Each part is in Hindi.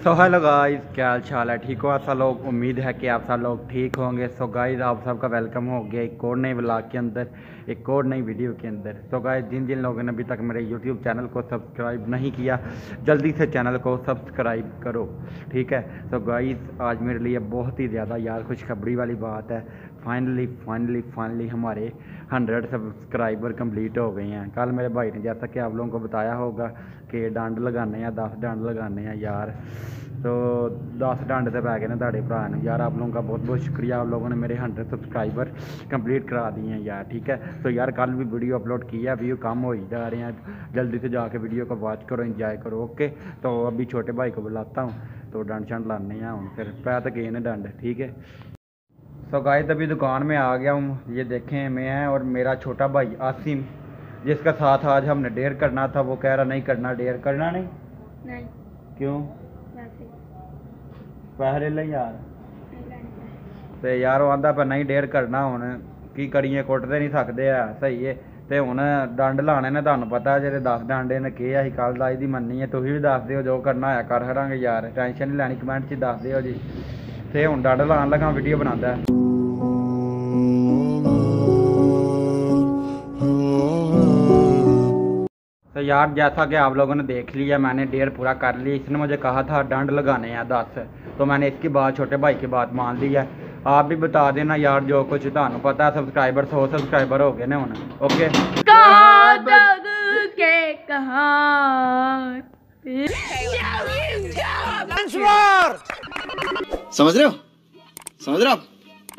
सो हेलो गाइस, क्या हाल चाल है? ठीक हो आप सब लोग? उम्मीद है कि आप सब लोग ठीक होंगे। सो गाइस, आप सबका वेलकम हो गया एक और नए व्लॉग के अंदर, एक और नई वीडियो के अंदर। सो गाइस, जिन जिन लोगों ने अभी तक मेरे यूट्यूब चैनल को सब्सक्राइब नहीं किया, जल्दी से चैनल को सब्सक्राइब करो, ठीक है। सो गाइस, आज मेरे लिए बहुत ही ज़्यादा यार खुशखबरी वाली बात है। फाइनली हमारे 100 सब्सक्राइबर कंप्लीट हो गए हैं। कल मेरे भाई ने, जैसा कि आप लोगों को बताया होगा, कि डंड लगाने हैं, 10 डंड लगाने हैं यार। तो 10 डंड से पै गए ना ताड़े भरा ने यार। आप लोगों का बहुत बहुत शुक्रिया, आप लोगों ने मेरे 100 सब्सक्राइबर कंप्लीट करा दिए हैं यार, ठीक है। तो यार कल भी वीडियो अपलोड की है, व्यू कम हो ही जा रहे हैं। जल्दी से जाके वीडियो को वॉच करो, एंजॉय करो, ओके। तो अभी छोटे भाई को बुलाता हूँ, तो डंड शंड लाने हैं हूँ, फिर पै तो गए ना डंड, ठीक है। सो गाइस, अभी दुकान में आ गया हूँ। ये देखें, मैं और मेरा छोटा भाई आसिम, जिसका साथ आज हमने डेयर करना था, वो कह रहा नहीं करना, डेयर करना नहीं। क्यों? पैसे ले यार। तो यार वो आंदा पर नहीं डेयर करना, हुण की करिए, कुटते नहीं सकते है, सही है। तो हुण डंड लाने ने, तुहानू पता जेह्ड़े 10 डंडे ने के असीं कल दा इहदी मन्नी है। तुसीं भी दस दिओ, जो करना होया कर खड़ांगे यार, टेंशन नहीं लैनी, कमेंट च दस दिओ जी। ते हुण डंड लान लगा, वीडियो बनांदा है। तो यार, जैसा कि आप लोगों ने देख लिया, मैंने डेढ़ पूरा कर लिया। इसने मुझे कहा था डंड लगाने हैं 10, तो मैंने इसकी बात, छोटे भाई की बात मान ली है। आप भी बता देना यार, जो कुछ तुहानू पता है। सब्सक्राइबर 100 सब्सक्राइबर हो गए ने हुण, ओके। समझ रहे हो? समझ रहे हो आप?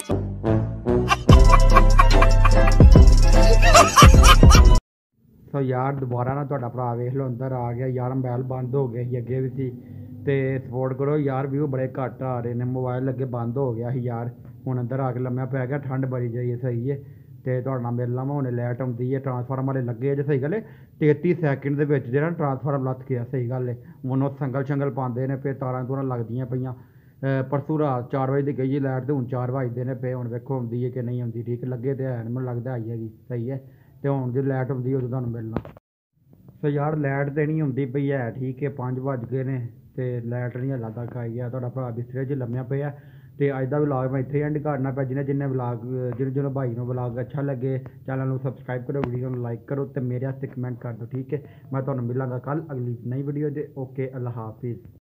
तो यार दोबारा ना तुहाडा भरा वेख लो अंदर आ गया यार। मोबाइल बंद हो गया ही, अगे भी सी। तो सपोर्ट करो यार, व्यू बड़े घट आ रहे हैं। मोबाइल अगे बंद हो गया ही यार, हुण अंदर आके लम्या पै गया। ठंड बड़ी जाइए, सही है। तो तुहाडे नाल मिलना मैं, हुणे लाइट आउंदी है, ट्रांसफार्म वाले लगे जे, सही गल है। 33 सैकेंड दे विच जेहड़ा ट्रांसफार्म लथ गया, सही गल है। हुण वो संगल शंगल पांदे ने पे, तारां तूरां लगदियां पईयां। परसों रात 4 बजे दी गई लाइट, तो हुण 4 बजदे ने पे। हुण वेखो आउंदी है कि नहीं आउंदी, ठीक लगे तो है, मैनूं लगदा आई हैगी, सही है। तो हुण जे लाइट आउंदी उदों तुहानूं मिलना। तो यार लाइट तो नहीं आउंदी पई है, ठीक है। 5 बज गए ने, तो लाइट नहीं हल्ला तक आई है। तुहाडा भरा बिस्तरे 'च लम्या पिया। तो अज का व्लॉग मैं इत्थे एंड करना पिया। जिन्हें व्लॉग, जिन्हें भाई को व्लॉग अच्छा लगे, चैनल को सबसक्राइब करो, वीडियो को लाइक करो, तो मेरे वास्ते कमेंट कर दो, ठीक है। मैं तुहानूं मिलांगा कल अगली नई वीडियो दे। ओके, अल्लाह हाफिज़।